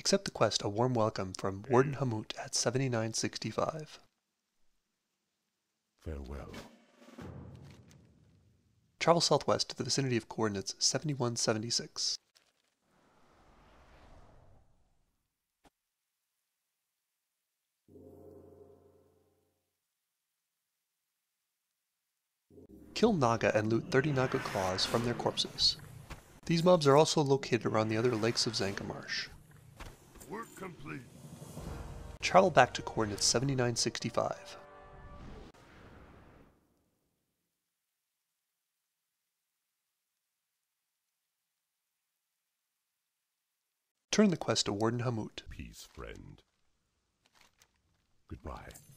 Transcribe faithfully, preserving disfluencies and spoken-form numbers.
Accept the quest A Warm Welcome from Warden Hamoot at seventy-nine sixty-five. Farewell. Travel southwest to the vicinity of coordinates seventy-one seventy-six. Kill Naga and loot thirty Naga Claws from their corpses. These mobs are also located around the other lakes of ZANGARMARSH. Work complete. Travel back to coordinates seventy-nine sixty-five. Turn the quest to Warden Hamoot. Peace, friend. Goodbye.